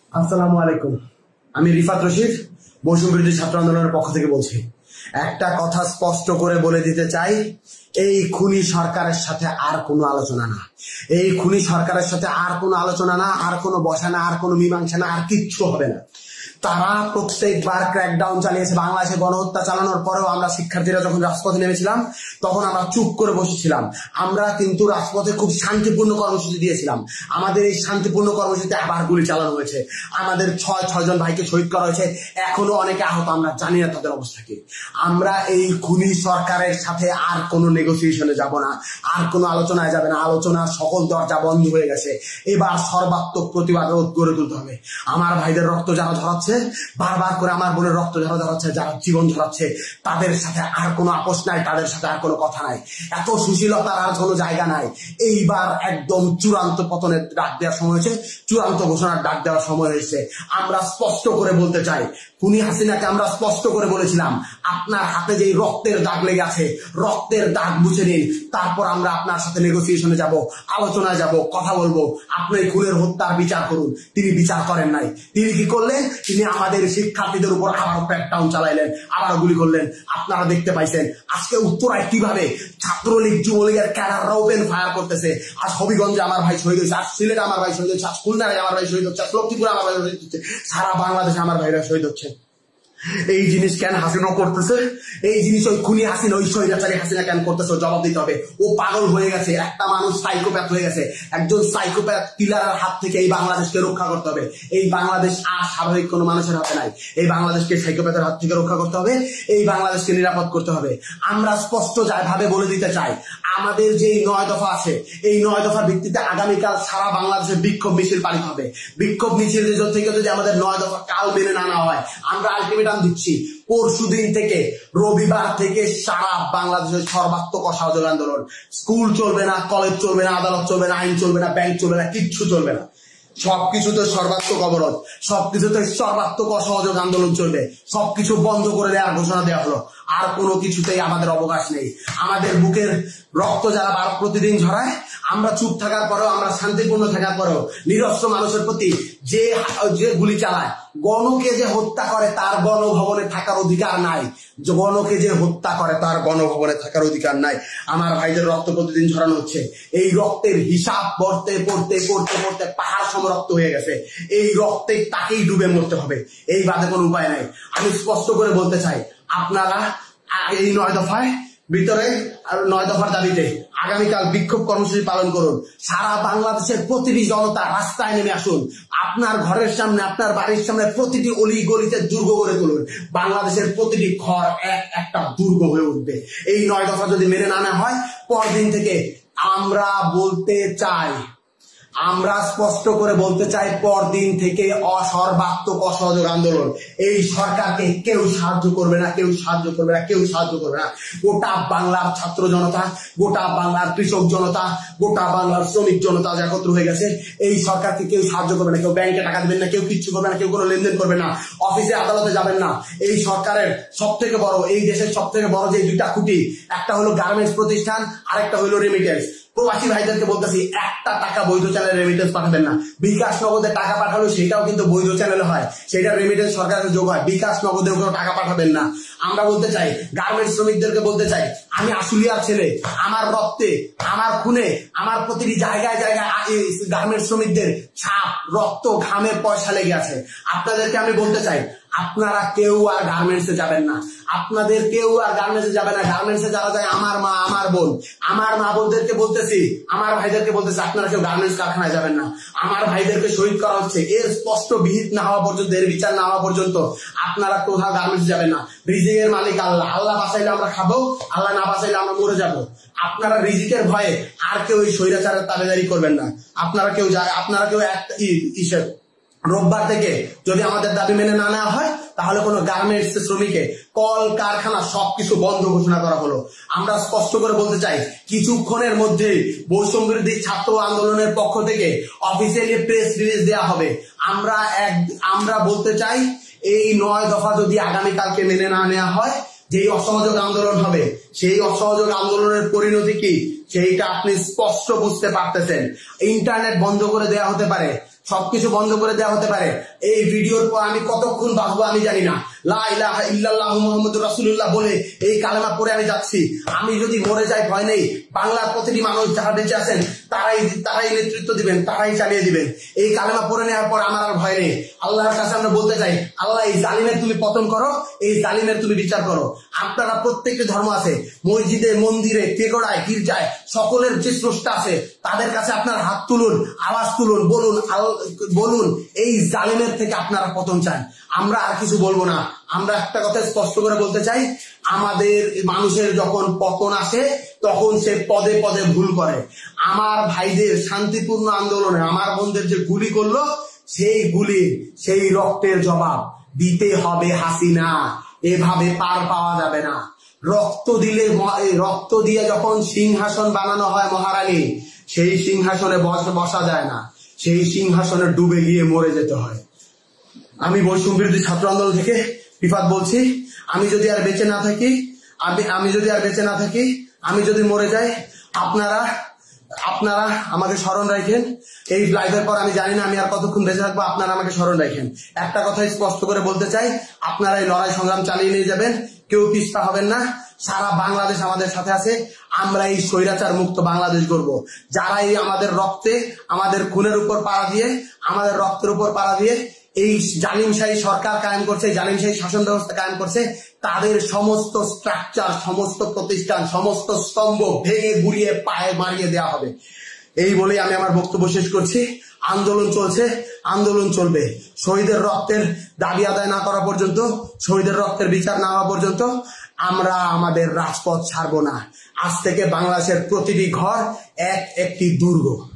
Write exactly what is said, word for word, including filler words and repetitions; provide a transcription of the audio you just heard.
আসসালামু আলাইকুম। আমি রিফাত রশিদ বৈষম্য বিরোধী ছাত্র আন্দোলনের পক্ষ থেকে বলছি। একটা কথা স্পষ্ট করে বলে দিতে চাই, এই খুনি সরকারের সাথে আর কোনো আলোচনা না, এই খুনি সরকারের সাথে আর কোনো আলোচনা না, আর কোনো বসা না, আর কোনো মীমাংসা না, আর কিচ্ছু হবে না। তারা প্রত্যেকবার ক্র্যাকডাউন চালিয়েছে। বাংলাদেশে গণহত্যা চালানোর পরেও আমরা শিক্ষার্থীরা যখন রাজপথে নেমেছিলাম তখন আমরা চুপ করে বসেছিলাম। আমরা কিন্তু রাজপথে খুব শান্তিপূর্ণ কর্মসূচি দিয়েছিলাম। আমাদের এই শান্তিপূর্ণ কর্মসূচিতে আবার গুলি চালানো হয়েছে, আমাদের ছয় ছয় জন ভাইকে শহীদ করা হয়েছে, এখনো অনেকে আহত। আমরা জানি না তাদের অবস্থা কি। আমরা এই খুনি সরকারের সাথে আর কোনো নেগোসিয়েশনে যাব না, আর কোনো আলোচনায় যাবে না। আলোচনার সকল দরজা বন্ধ হয়ে গেছে। এবার সর্বাত্মক প্রতিবাদ গড়ে তুলতে হবে। আমার ভাইদের রক্ত যারা ঝরাচ্ছে, বারবার করে আমার বোনের রক্ত যারা ঝরাচ্ছে, যারা জীবন ঝরাচ্ছে, তাদের সাথে আর কোনো আপোষ নাই, তাদের সাথে আর কোনো কথা নাই। এত সুশীলতার আর কোনো জায়গা নাই। এইবার একদম চূড়ান্ত পতনের ডাক দেওয়ার সময় হয়েছে, চূড়ান্ত ঘোষণার ডাক দেওয়ার সময় হয়েছে। আমরা স্পষ্ট করে বলতে চাই, খুনি হাসিনাকে আমরা স্পষ্ট করে বলেছিলাম, আপনার হাতে যেই রক্তের দাগ লেগে আছে, রক্তের দাগ মুছে নিন, তারপর আমরা আপনার সাথে নেগোসিয়েশনে যাব, আলোচনায় যাব, কথা বলবো। আপনি খুনের হত্যার বিচার করুন। তিনি বিচার করেন নাই। তিনি কি করলেন? তিনি আমাদের শিক্ষার্থীদের উপর আবারও ক্র্যাকডাউন চালাইলেন, আবারও গুলি করলেন। আপনারা দেখতে পাইছেন আজকে উত্তরায় কিভাবে ছাত্রলীগ যুবলীগের ক্যাডাররা ওপেন ফায়ার করতেছে। আজ হবিগঞ্জে আমার ভাই শহীদ হয়েছে, আজ সিলেটে আমার ভাই শহীদ হচ্ছে, আজ খুলনায় আমার ভাই শহীদ হচ্ছে, আজ লক্ষ্মীপুরে আমার ভাই শহীদ হচ্ছে, সারা বাংলাদেশে আমার ভাইরা শহীদ হচ্ছে। এই জিনিস কেন হাসিনা করতেছে? এই জিনিস ওই খুনি হাসিনা, ওই স্বৈরাচারী হাসিনা কেন করতেছে? জবাব দিতে হবে। ও পাগল হয়ে গেছে, একটা মানুষ সাইকোপ্যাথ হয়ে গেছে। একজন সাইকোপ্যাথ কিলারের হাত থেকে এই বাংলাদেশকে রক্ষা করতে হবে। এই বাংলাদেশ আর স্বাভাবিক কোনো মানুষের হাতে নাই। এই বাংলাদেশকে সাইকোপ্যাথের হাত থেকে রক্ষা করতে হবে। এই বাংলাদেশকে নিরাপদ করতে হবে। আমরা স্পষ্ট ভাবে বলে দিতে চাই, আমাদের যে নয় দফা আছে, এই নয় দফার ভিত্তিতে আগামীকাল সারা বাংলাদেশে বিক্ষোভ মিছিল পালিত হবে। বিক্ষোভ মিছিল থেকে যদি আমাদের নয় দফা কাল মেনে না নেওয়া হয়, আমরা আলটিমেটাম দিচ্ছি, পরশু দিন থেকে, রবিবার থেকে সারা বাংলাদেশের সর্বাত্মক অসহযোগ আন্দোলন। স্কুল চলবে না, কলেজ চলবে না, আদালত চলবে না, আইন চলবে না, ব্যাংক চলবে না, কিচ্ছু চলবে না। সবকিছুতে সর্বাত্মক অবরোধ, সবকিছুতে সর্বাত্মক অসহযোগ আন্দোলন চলবে। সবকিছু বন্ধ করে দেওয়ার ঘোষণা দেওয়া হলো। আর কোনো কিছুতেই আমাদের অবকাশ নেই। আমাদের বুকের রক্ত যারা বার প্রতিদিন ঝরায়, আমরা চুপ থাকার পরেও, আমরা শান্তিপূর্ণ থাকার পরেও নিরস্ত্র মানুষের প্রতি যে যে গুলি চালায়, গণকে যে হত্যা করে তার গণভবনে থাকার অধিকার নাই। গণকে যে হত্যা করে তার গণভবনে থাকার অধিকার নাই। আমার ভাইদের রক্ত প্রতিদিন ঝরানো হচ্ছে। এই রক্তের হিসাব পড়তে পড়তে পড়তে পড়তে পাহাড় সম রক্ত হয়ে গেছে। এই রক্তে তাকেই ডুবে মরতে হবে, এই বাদে কোনো উপায় নাই। আমি স্পষ্ট করে বলতে চাই, আপনারা এই নয় দফায় ভিতরে নয় দফার দাবিতে আগামীকাল বিক্ষোভ কর্মসূচি পালন করুন। সারা বাংলাদেশের প্রতিটি জনতা রাস্তায় নেমে আসুন। আপনার ঘরের সামনে, আপনার বাড়ির সামনে প্রতিটি অলি গলিতে দুর্গ গড়ে তুলুন। বাংলাদেশের প্রতিটি ঘর এক একটা দুর্গ হয়ে উঠবে। এই নয় দফা যদি মেনে না নেওয়া হয়, পরদিন থেকে আমরা বলতে চাই, আমরা স্পষ্ট করে বলতে চাই, পরদিন থেকে অসর্বাত্মক অসহযোগ আন্দোলন। এই সরকারকে কেউ সাহায্য করবে না, কেউ সাহায্য করবে না, কেউ সাহায্য করবে না। গোটা বাংলার ছাত্র জনতা, গোটা বাংলার কৃষক জনতা, গোটা বাংলার শ্রমিক জনতা একত্র হয়ে গেছে। এই সরকারকে কেউ সাহায্য করবে না। কেউ ব্যাংকে টাকা দেবেন না, কেউ কিচ্ছু করবে না, কেউ কোনো লেনদেন করবে না, অফিসে আদালতে যাবেন না। এই সরকারের সব থেকে বড়, এই দেশের সব থেকে বড় যে দুইটা খুঁটি, একটা হলো গার্মেন্টস প্রতিষ্ঠান, আরেকটা হলো রেমিটেন্স। প্রবাসী ভাইদেরকে বলতেছি, একটা টাকা বৈধ চ্যানেলে রেমিটেন্স পাঠাবেন না। বিকাশ নগদে টাকা পাঠালো সেটাও কিন্তু বৈধ চ্যানেলে হয়, সেটা রেমিটেন্স সরকারের যোগ হয়। বিকাশ নগদে কোনো টাকা পাঠাবেন না। আমরা বলতে চাই, গার্মেন্টস শ্রমিকদেরকে বলতে চাই, আমি আশুলিয়ার ছেলে, আমার রক্তে, আমার খুনে, আমার প্রতিটি জায়গায় জায়গায় গার্মেন্টস শ্রমিকদের ছাপ, রক্ত, ঘামের পয়সা লেগে আছে। আপনাদেরকে আমি বলতে চাই, আপনারা কেউ আর গার্মেন্টসে যাবেন না। আপনাদের কেউ আর গার্মেন্টসে যাবে না। গার্মেন্টসে যারা যায় আমার মা, আমার বোন, আমার মা বোনদেরকে বলতেছি, আমার ভাইদেরকে বলতেছি, আপনারা কেউ গার্মেন্টস কারখানায় যাবেন না। আমার ভাইদেরকে শহীদ করা হচ্ছে, এর স্পষ্ট বিহিত না হওয়া পর্যন্ত, এর বিচার না হওয়া পর্যন্ত আপনারা কোথাও গার্মেন্টস যাবেন না। রিজিক এর মালিক আল্লাহ। আল্লাহ বাঁচাইলে আমরা খাবো, আল্লাহ না বাঁচাইলে আমরা মরে যাবো। আপনারা রিজিকের ভয়ে আর কেউ এই স্বৈরাচারের তাবেদারি করবেন না। আপনারা কেউ যায়, আপনারা কেউ একটা ইসে রোববার থেকে যদি আমাদের দাবি মেনে না নেওয়া হয়, তাহলে কোনো গার্মেন্টস শ্রমিকে কল কারখানা সবকিছু বন্ধ ঘোষণা করা হলো। আমরা স্পষ্ট করে বলতে চাই, কিছুক্ষণের মধ্যে বৈষম্য বিরোধী ছাত্র আন্দোলনের পক্ষ থেকে অফিসিয়ালি প্রেস রিলিজ দেওয়া হবে। আমরা এক আমরা বলতে চাই, এই নয় দফা যদি আগামীকালকে মেনে না নেওয়া হয়, যেই অসহযোগ আন্দোলন হবে সেই অসহযোগ আন্দোলনের পরিণতি কি সেইটা আপনি স্পষ্ট বুঝতে পারতেছেন। ইন্টারনেট বন্ধ করে দেওয়া হতে পারে, সবকিছু বন্ধ করে দেওয়া হতে পারে। এই ভিডিওর পর আমি কতক্ষণ বাঁচবো আমি জানি না। লা ইলাহা ইল্লাল্লাহু মুহাম্মাদুর রাসূলুল্লাহ বলে এই কালেমা পড়ে আমি যাচ্ছি। আমি যদি মরে যাই ভয় নেই, বাংলার প্রতিটি মানুষ যারা বেঁচে আছেন তারাই তারাই নেতৃত্ব দিবেন, তারাই চালিয়ে দিবেন। এই কালেমা পড়ে নেওয়ার পর আমার আর ভয় নেই। আল্লাহর কাছে আমরা বলতে চাই, আল্লাহ এই জালিমের তুমি পতন করো, এই জালিমের তুমি বিচার করো। আপনারা প্রত্যেকটি ধর্ম আছে, মসজিদে, মন্দিরে, তেগড়ায়, গির্জায়, সকলের যে স্রষ্টা আছে তাদের কাছে আপনার হাত তুলুন, আওয়াজ তুলুন, বলুন বলুন এই জালিমের থেকে আপনারা পতন চান। আমরা আর কিছু বলবো না। আমরা একটা কথা স্পষ্ট করে বলতে চাই, আমাদের মানুষের যখন পতন আসে তখন সে পদে পদে ভুল করে। আমার ভাইদের শান্তিপূর্ণ আন্দোলনে আমার বোনদের যে গুলি করলো সেই গুলি, সেই রক্তের জবাব দিতে হবে হাসিনা। এভাবে পার পাওয়া যাবে না। রক্ত দিলে, রক্ত দিয়ে যখন সিংহাসন বানানো হয় মহারানী, সেই সিংহাসনে বসা যায় না, সেই সিংহাসনে ডুবে গিয়ে মরে যেতে হয়। আমি বৈষম্য বিরোধী ছাত্র আন্দোলন থেকে রিফাত বলছি, আমি যদি আর বেঁচে না থাকি আমি আমি যদি আর বেঁচে না থাকি আমি যদি মরে যাই, আপনারা আপনারা আমাকে স্মরণ রাখেন। এই লাইভের পর আমি জানি না আমি আর কতক্ষণ বেঁচে থাকবো, আপনারা আমাকে স্মরণ রাখেন। একটা কথা স্পষ্ট করে বলতে চাই, আপনারা এই লড়াই সংগ্রাম চালিয়ে নিয়ে যাবেন, কেউ পিছপা হবেন না। সারা বাংলাদেশ আমাদের সাথে আছে। আমরা এই স্বৈরাচার মুক্ত বাংলাদেশ গড়ব। যারা এই আমাদের রক্তে, আমাদের খুনের উপর পাড়া দিয়ে, আমাদের রক্তের উপর পাড়া দিয়ে এই জালিমশাহী সরকার কায়েম করছে, জালিমশাহী শাসন ব্যবস্থা কায়েম করছে, তাদের সমস্ত স্ট্রাকচার, সমস্ত প্রতিষ্ঠান, সমস্ত স্তম্ভ ভেঙে গুড়িয়ে পায়ে মারিয়ে দেওয়া হবে। এই বলেই আমি আমার বক্তব্য শেষ করছি। আন্দোলন চলছে, আন্দোলন চলবে। শহীদের রক্তের দাবি আদায় না করা পর্যন্ত, শহীদের রক্তের বিচার না হওয়া পর্যন্ত আমরা আমাদের রাজপথ ছাড়বো না। আজ থেকে বাংলাদেশের প্রতিটি ঘর এক একটি দুর্গ।